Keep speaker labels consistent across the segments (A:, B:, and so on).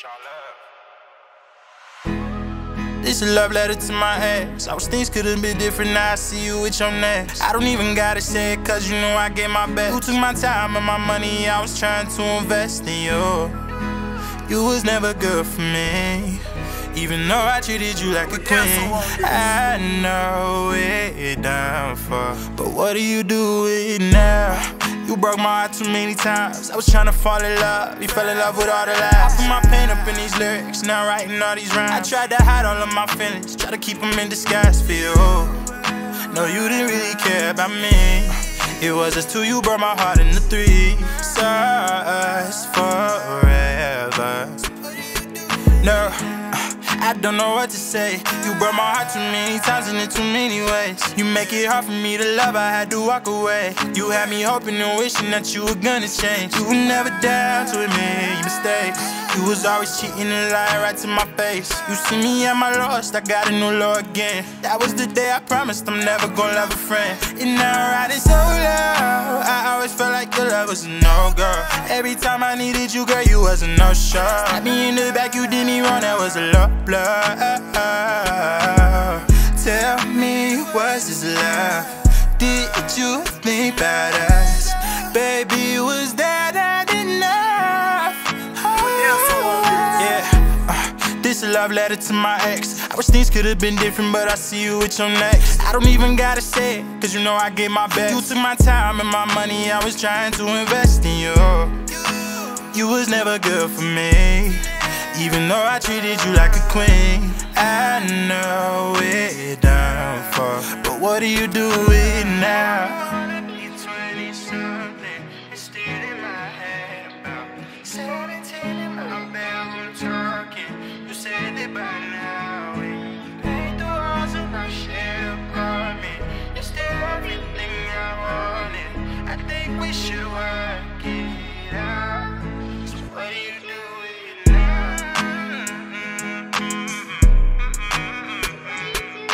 A: This a love letter to my ex. I wish things could've been different, now I see you with your next. I don't even gotta say it, cause you know I gave my best. You took my time and my money, I was trying to invest in you. You was never good for me, even though I treated you like a queen. I know it done for, but what do you do with it now? You broke my heart too many times. I was trying to fall in love, you fell in love with all the lies. I put my pain up in these lyrics, now writing all these rhymes. I tried to hide all of my feelings, try to keep them in disguise for you. No, you didn't really care about me. It was us two, you broke my heart into three. Saw us forever. No, I don't know what to say. You broke my heart too many times and in too many ways. You make it hard for me to love, I had to walk away. You had me hoping and wishing that you were gonna change. You were never down to admit your mistakes. You was always cheating and lying right to my face. You see me at my lost, I got a new low again. That was the day I promised I'm never gonna love a friend. And now I'm riding so low, I always felt like your love was a no-go. Every time I needed you, girl, you was a no-show. Had me in the back, you did me wrong, that was a low blow. Tell me, was this love? Did you think about us? Baby, was that enough? This a love letter to my ex. I wish things could've been different, but I see you with your next. I don't even gotta say it, cause you know I gave my best. You took my time and my money, I was trying to invest in you. You was never good for me, even though I treated you like a queen. I know it done for, but what do you do with it now? You're 20-something, it's still in my head. About 17 in my bedroom talking. You said that by now, and you paid the walls in my share apartment. You're still everything I wanted. I think we should work it out. So what do you do?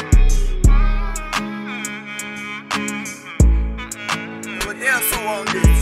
B: So on this.